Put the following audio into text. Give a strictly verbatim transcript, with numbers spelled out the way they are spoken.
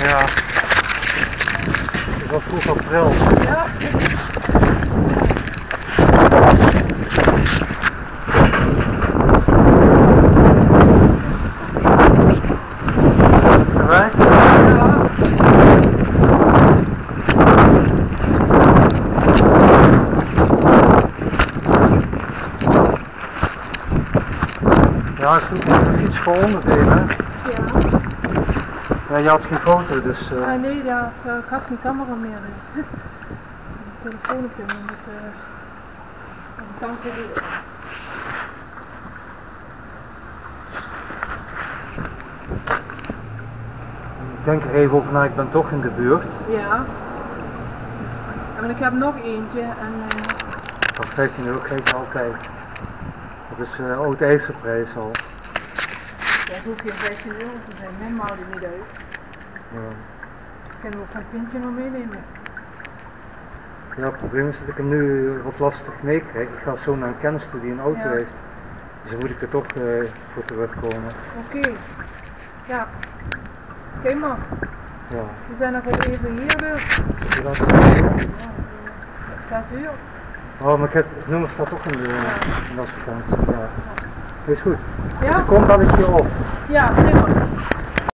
Ja. Het was vroeg april. Ja. Right? Ja, is goed met de fiets voor onderdelen. Ja. Ja, je had geen foto, dus... Uh... Ah, nee, ja, het, uh, ik had geen camera meer, dus... Mijn telefoon op dit moment... Uh, als ik kans wil... Ik denk er even over na, ik ben toch in de buurt. Ja. En ik heb nog eentje en... Uh... Dat vijftien euro krijg je altijd. Dat is uh, oud ijzerprijs al. Dat hoeft geen vijftien euro te zijn, men maakt het niet uit. Ja. Ik kan hem ook van een tientje nog meenemen. Ja, het probleem is dat ik hem nu wat lastig meekrijg. Ik ga zo naar een kennis toe die een auto ja. heeft. Dus dan moet ik er toch uh, voor terugkomen. Oké. Okay. Ja. Oké okay, man. Ja. We zijn nog wel even hier dus. Ja, dat is ja, ik sta ze hier. Oh, maar ik heb, het nummer staat toch in de, in de advertentie. Ja. Is goed. Ja? Dus ik kom bel ik je op. Ja, prima.